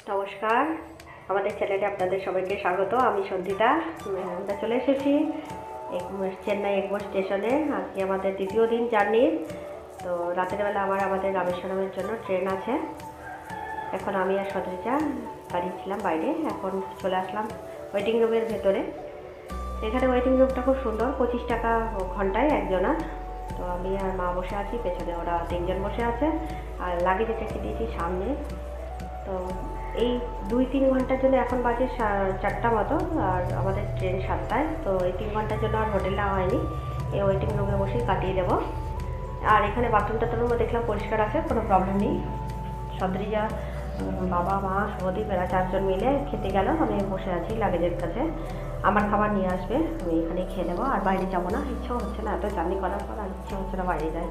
নমস্কার, আমাদের চ্যানেলে আপনাদের সবাইকে স্বাগত। আমি সন্ধিতা। আমরা চলে এসেছি চেন্নাই এগমোর স্টেশনে। আজকে আমাদের দ্বিতীয় দিন জার্নির। তো রাতের বেলা আবার আমাদের রামেশ্বরমের জন্য ট্রেন আছে। এখন আমি আর সদরিজা দাঁড়িয়েছিলাম বাইরে। এখন চলে আসলাম ওয়েটিং রুমের ভেতরে। এখানে ওয়েটিং রুমটা খুব সুন্দর, 25 টাকা ঘন্টায় একজনার। তো আমি আর মা বসে আছি, পেছনে ওরা 3জন বসে আছে, আর লাগেজ রেখে দিয়েছি সামনে। তো এই 2-3 ঘন্টার জন্য এখন বাজে 4টা মতো, আর আমাদের ট্রেন 7টায়। তো এই 3 ঘন্টার জন্য আর হোটেল নেওয়া হয়নি, এই ওয়েটিং রুমে বসেই কাটিয়ে দেবো। আর এখানে বাথরুম টাথরুমও দেখলাম পরিষ্কার আছে, কোনো প্রবলেম নেই। সদরিজা, বাবা, মা, শুভদীপ এরা 4জন মিলে খেতে গেল। আমি বসে আছি লাগেজের কাছে। আমার খাবার নিয়ে আসবে, আমি এখানে খেয়ে নেবো। আর বাইরে যাবো না, ইচ্ছেও হচ্ছে না, এত জার্নি করার পর আর ইচ্ছে হচ্ছে না বাইরে যায়।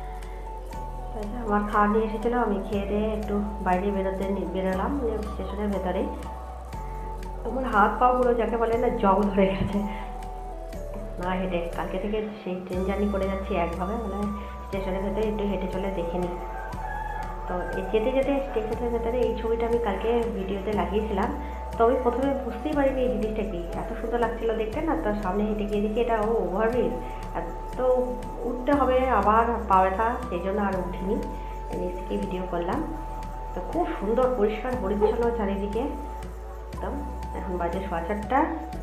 আমার খাওয়া নিয়ে এসেছিলো, আমি খেয়ে দিয়ে একটু বাইরে বেরোলাম স্টেশনের ভেতরে। আমার হাত পা পুরো যাকে বলে না জং ধরে গেছে না হেঁটে। কালকে থেকে সেই ট্রেন জার্নি করে যাচ্ছি একভাবে, মানে স্টেশনের ভেতরে একটু হেঁটে চলে দেখে নিই। তো যেতে যেতে স্টেশনের ভেতরে এই ছবিটা আমি কালকে ভিডিওতে লাগিয়েছিলাম। তো আমি প্রথমে বুঝতেই পারিনি এই জিনিসটা কি, এত সুন্দর লাগছিলো দেখতে না। তো সামনে হেঁটে গিয়ে দেখি এটা ওভারব্রিজ। তো উঠতে হবে আবার পা ব্যথা, সেই জন্য আর উঠিনি, নিচ থেকে ভিডিও করলাম। তো খুব সুন্দর পরিষ্কার পরিচ্ছন্ন চারিদিকে একদম। এখন বাজে 4:15।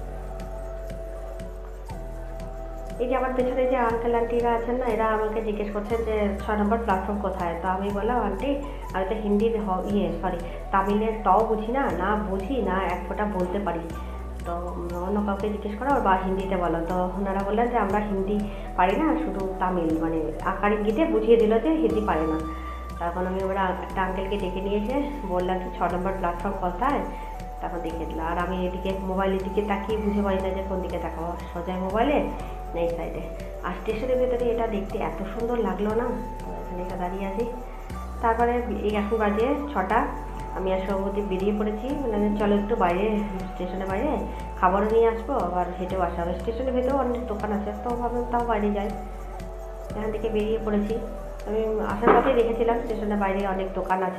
এই যে আমার পেছনে যে আঙ্কেল আন্টিরা আছেন না, এরা আমাকে জিজ্ঞেস করছেন যে 6 নম্বর প্ল্যাটফর্ম কোথায়। তো আমি বললাম, আন্টি আমি তো হিন্দির তামিলের তাও বুঝি না, না বুঝি না এক ফোঁটা বলতে পারি। তো অন্য কাউকে জিজ্ঞেস করো বা হিন্দিতে বলো। তো ওনারা বললেন যে আমরা হিন্দি পারি না, শুধু তামিল, মানে আকার ইঙ্গিতে বুঝিয়ে দিল যে হিন্দি পারে না। তখন আমি ওরা একটা আঙ্কেলকে ডেকে নিয়ে এসে বললাম যে 6 নম্বর প্ল্যাটফর্ম কোথায়, তখন দেখিয়ে দিল। আর আমি এদিকে মোবাইলের দিকে তাকিয়ে বুঝে পারি না যে কোন দিকে তাকাবো, সোজা মোবাইলে এই সাইডে। আর স্টেশনের ভেতরে এটা দেখতে এত সুন্দর লাগলো না। তো এখানে এটা দাঁড়িয়ে আছি। তারপরে এই এখন বাজে 6টা, আমি আর সৌগতি বেরিয়ে পড়েছি। মানে চলো একটু বাইরে, স্টেশনের বাইরে খাবারও নিয়ে আসবো, আবার হেঁটেও আসা হবে। স্টেশনের ভেতরেও অনেক দোকান আছে, তো ভাবলাম তাও বাইরে যাই। এখান থেকে বেরিয়ে পড়েছি। আমি আসার পথে দেখেছিলাম স্টেশনের বাইরে অনেক দোকান আছে,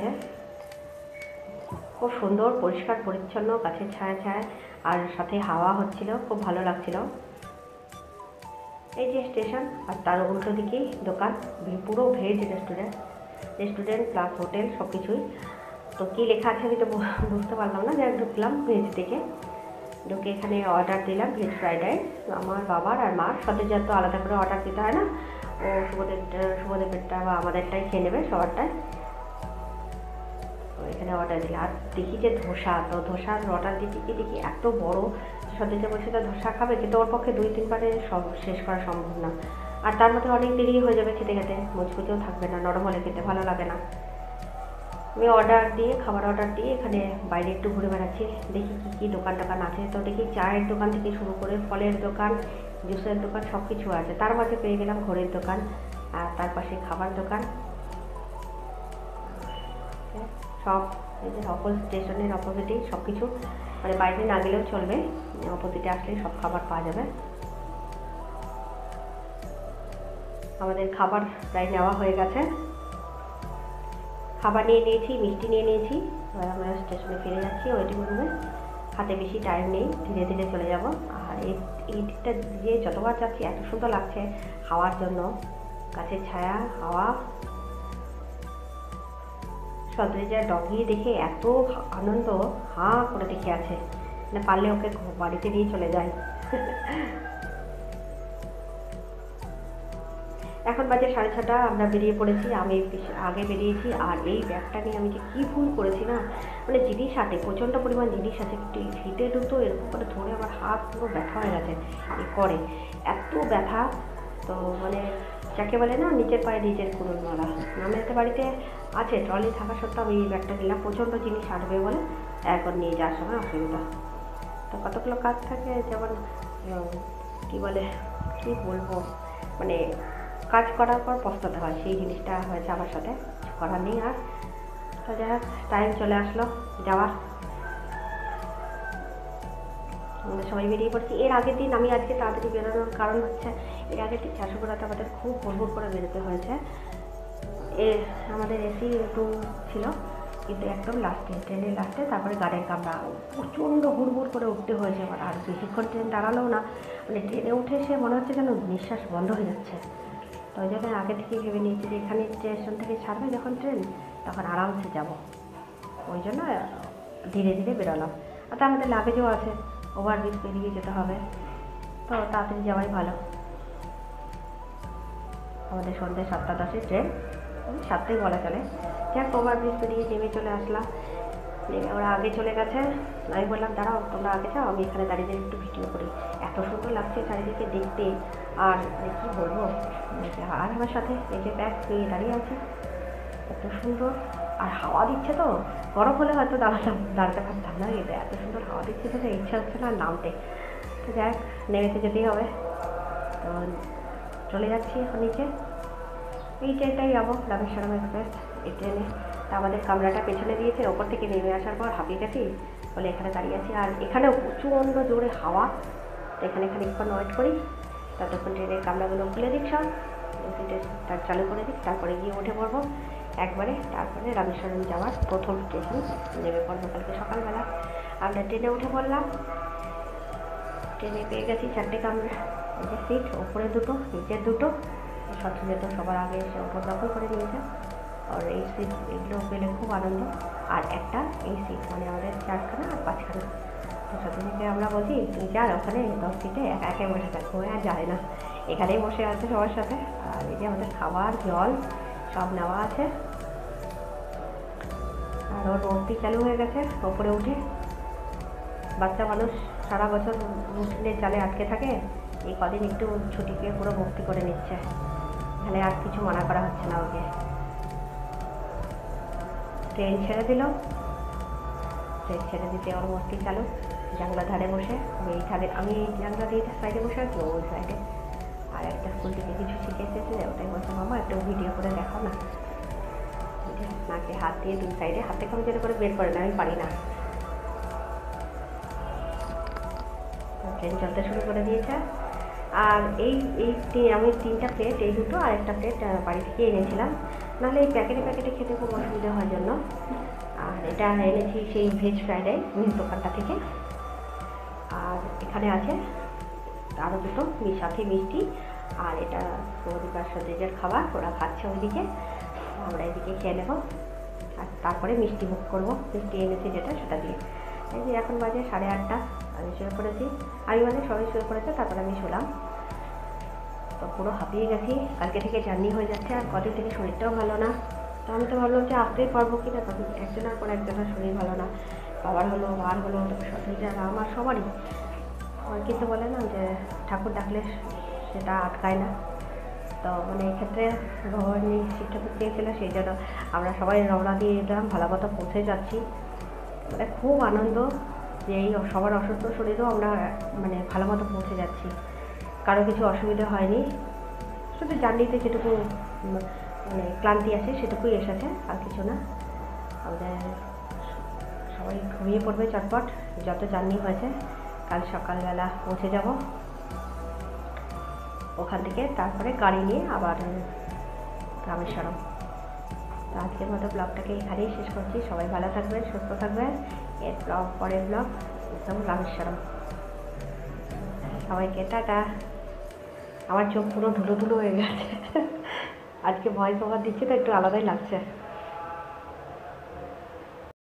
খুব সুন্দর পরিষ্কার পরিচ্ছন্ন, গাছের ছায়া ছায়া, আর সাথে হাওয়া হচ্ছিল, খুব ভালো লাগছিল। এই যে স্টেশন, আর তার উল্টো দিকেই দোকান, পুরো ভেজ রেস্টুরেন্ট প্লাস হোটেল সব কিছুই। তো কী লেখা আছে আমি তো বুঝতে পারলাম না, যাই ঢুকলাম ভেজ থেকে। ঢুকে এখানে অর্ডার দিলাম ভেজ ফ্রাইড রাইস আমার বাবার আর মার। সদরিজার তো আলাদা করে অর্ডার দিতে হয় না, ও শুভদেবেরটা বা আমাদেরটাই খেয়ে নেবে সবারটাই। তো এখানে অর্ডার দিলাম। আর দেখি যে ধোসা, তো ধোসার অর্ডার দিতে গিয়ে দেখি এত বড়। সদরিজা বলছে তো ধোসা খাবে, কিন্তু ওর পক্ষে 2-3 বারে সব শেষ করা সম্ভব না। আর তার মধ্যে অনেক দেরি হয়ে যাবে খেতে খেতে, মুচমুচেও থাকবে না, নরম হলে খেতে ভালো লাগে না। আমি খাবার অর্ডার দিয়ে এখানে বাইরে একটু ঘুরে বেড়াচ্ছি, দেখি কী কী দোকান টোকান আছে। তো দেখি চায়ের দোকান থেকে শুরু করে ফলের দোকান, জুসের দোকান সব কিছু আছে। তার মাঝে পেয়ে গেলাম ঘড়ির দোকান, আর তার পাশে খাবার দোকান সব। এই যে স্টেশনের অপোজিটেই সব কিছু, মানে বাইরে না গেলেও চলবে, অপোজিটে আসলে সব খাবার পাওয়া যাবে। আমাদের খাবার প্রায় নেওয়া হয়ে গেছে, খাবার নিয়ে নিয়েছি, মিষ্টি নিয়ে নিয়েছি। এবার আমরা স্টেশনে ফিরে যাচ্ছি ওয়েটিং রুমে। হাতে বেশি টাইম নেই, ধীরে ধীরে চলে যাব। আর এই দিকটা দিয়ে যতবার যাচ্ছি এত সুন্দর লাগছে হাওয়ার জন্য, গাছের ছায়া, হাওয়া। সদরিজার ডগি দেখে এত আনন্দ, হাঁ করে দেখে আছে, মানে পারলে ওকে বাড়িতে নিয়ে চলে যায়। এখন বাজে 6:30, আমরা বেরিয়ে পড়েছি। আমি আগে বেরিয়েছি। আর এই ব্যাগটা নিয়ে আমি যে কী ভুল করেছি না, মানে জিনিস হাতে প্রচণ্ড পরিমাণ জিনিস আছে, ফিতে দুটো এরকম করে ধরে আমার হাত পুরো ব্যথা হয়ে গেছে করে, এত ব্যথা। তো মানে যাকে বলে না নিচের পায়ে নিজের কুড়ুল মারা। আমাদের বাড়িতে আছে ট্রলি থাকা সত্ত্বেও আমি এই ব্যাগটা নিলাম, প্রচণ্ড জিনিস আটবে বলে এখন নিয়ে যাওয়ার সময় অসুবিধা। তো কতগুলো কাজ থাকে, যেমন কী বলবো, মানে কাজ করার পর পস্তাতে হয়, সেই জিনিসটা হয়েছে আমার সাথে, কিছু করার নেই। আর তো যাই হোক, টাইম চলে আসলো যাওয়ার, আমরা সবাই বেরিয়ে পড়ছি। এর আগের দিন আমি আজকে তাড়াতাড়ি বেরোনোর কারণ হচ্ছে, এর আগের দিন ঝাড়সুগুড়াতে আমাদের খুব ভোর করে বেরোতে হয়েছে। আমাদের এসি রুম ছিল, কিন্তু একদম লাস্টে, ট্রেনের লাস্টে, তারপরে গাড়ির কামরা প্রচণ্ড হুড়মুড় করে উঠতে হয়েছে আমার। আর বেশিক্ষণ ট্রেন দাঁড়ালেও না, মানে ট্রেনে উঠে এসে মনে হচ্ছে যেন নিঃশ্বাস বন্ধ হয়ে যাচ্ছে। তো ওই জন্য আগে থেকে ভেবে নিয়েছি যে এখানে স্টেশন থেকে ছাড়বে যখন ট্রেন, তখন আরামসে যাব। ওই জন্য ধীরে ধীরে বেরোলাম। আর তার মধ্যে লাগেজও আছে, ওভারব্রিজ পেরিয়ে যেতে হবে, তো তাড়াতাড়ি যাওয়াই ভালো। আমাদের সন্ধ্যে 7:10 ট্রেন, 7টাই বলা চলে। যাক, ওভারব্রিজ পেরিয়ে নেমে চলে আসলাম। নেমে ওরা আগে চলে গেছে। আমি বললাম দাঁড়াও, তোমরা আগে যাও, আমি এখানে দাঁড়িয়ে একটু ভিডিও করি। এত সুন্দর লাগছে চারিদিকে দেখতে, আর কী বলবো। আর আমার সাথে এই যে ব্যাগ নিয়ে দাঁড়িয়ে আছে, এত সুন্দর। আর হাওয়া দিচ্ছে তো, গরম হলে হয়তো দাঁড়াতে পারতাম না, কিন্তু এত সুন্দর হাওয়া দিচ্ছে তো ইচ্ছা হচ্ছে না নামতে। তো যাক, নেমেতে যেতেই হবে। তো চলে যাচ্ছি এখন নিচে। এই ট্রেনটাই যাবো, রামেশ্বরম এক্সপ্রেস। এই ট্রেনে তা আমাদের কামরাটা পেছনে দিয়েছে। ওপর থেকে নেমে আসার পর হাঁপিয়ে গেছি বলে এখানে দাঁড়িয়ে আছি। আর এখানেও প্রচণ্ড জোরে হাওয়া। তো এখানে খানিকক্ষণ ওয়েট করি, ততক্ষণ ট্রেনের কামরাগুলো খুলে দিক, সব তার চালু করে দিক, তারপরে গিয়ে উঠে পড়বো একবারে। তারপরে রামেশ্বরম যাওয়ার প্রথম স্টেশন নেমে পড়বো কালকে সকালবেলা। আমরা ট্রেনে উঠে পড়লাম। ট্রেনে পেয়ে গেছি 4টে কামরা। এই যে সিট, ওপরে 2টো, নিচের 2টো। সবচেয়ে তো সবার আগে এসে ওপর দখল করে নিয়েছে। আর এই সিট, এগুলো পেলে খুব আনন্দ। আর একটা এই সিট, মানে আমাদের 4খানা আর 5খানা। তো সাথে থেকে আমরা বলছি তুই যার ওখানে 10 সিটে একা একাই বসে থাকবো, আর যায় না, এখানেই বসে আছে সবার সাথে। আর এই যে আমাদের খাবার জল সব নেওয়া আছে। আর ওর ভর্তি চালু হয়ে গেছে ওপরে উঠে। বাচ্চা মানুষ সারা বছর উঠলে চালে আটকে থাকে, এই কদিন একটু ছুটিকে পুরো ভর্তি করে নিচ্ছে। এখানে আর কিছু মানা করা হচ্ছে না ওকে। ট্রেন ছেড়ে দিল। ট্রেন ছেড়ে দিতে ওর মস্তি চালু। জানলা ধারে বসে, আমি এই জানলা দিয়ে সাইডে বসে আছি, ওই সাইডে। আর একটা স্কুল থেকে কিছু শিখে এসেছে, ওটাই বলছে মামা একটু ভিডিও করে দেখাও না। নাকে হাত দিয়ে 2 সাইডে, হাতে কম যেটা করে বের করে না, আমি পারি না। ট্রেন চলতে শুরু করে দিয়েছে। আর আমি 3টা প্লেট, এই 2টো আর একটা প্লেট বাড়ি থেকে এনেছিলাম, নাহলে এই প্যাকেটে প্যাকেটে খেতে খুব অসুবিধা হওয়ার জন্য। আর এটা এনেছি সেই ভেজ ফ্রাইড রাইস দোকানটা থেকে। আর এখানে আছে আরও 2টো সাথে মিষ্টি। আর এটা প্রদীপার সন্দেশের খাবার, ওরা খাচ্ছে ওইদিকে, আমরা এদিকে খেয়ে নেবো। আর তারপরে মিষ্টি বুক করবো, মিষ্টি এনেছি যেটা সেটা দিয়ে। এই যে এখন বাজে 8:30, আমি শুয়ে পড়েছি। আমি মানে সবাই শুয়ে পড়েছে, তারপরে আমি শুলাম। তো পুরো হাঁপিয়ে গেছি, কালকে থেকে জার্নি হয়ে যাচ্ছে। আর কদিন থেকে শরীরটাও ভালো না। তো আমি তো ভাবলাম যে আসতেই পারবো কি না, তখন একজনের পর একজনের শরীর ভালো না। বাবার হলো, মার হলো, শরীরটা আমার সবারই। কিন্তু বলে না যে ঠাকুর ডাকলে সেটা আটকায় না। তো মানে এক্ষেত্রে ভগবানই শিক্ষা চেয়েছিল, সেই জন্য আমরা সবাই রওনা দিয়ে এলাম, ভালো মতো পৌঁছে যাচ্ছি। মানে খুব আনন্দ যে এই সবার অসুস্থ শরীরেও আমরা মানে ভালো মতো পৌঁছে যাচ্ছি, কারো কিছু অসুবিধা হয়নি। শুধু জার্নিতে যেটুকু মানে ক্লান্তি আছে সেটুকুই এসেছে, আর কিছু না। আমাদের সবাই ঘুমিয়ে পড়বে চটপট, যত জার্নি হয়েছে। কাল সকালবেলা পৌঁছে যাব ওখান থেকে, তারপরে গাড়ি নিয়ে আবার রামেশ্বরম। তো আজকের মতো ব্লগটাকে এখানেই শেষ করছি। সবাই ভালো থাকবেন, সুস্থ থাকবেন। এর পরের ব্লগ একদম রামেশ্বরম। সবাইকে টাটা। আমার চোখ পুরো ধুলো ধুলো হয়ে গেছে, আজকে ভয়েস ওভার দিচ্ছি তো একটু আলাদাই লাগছে।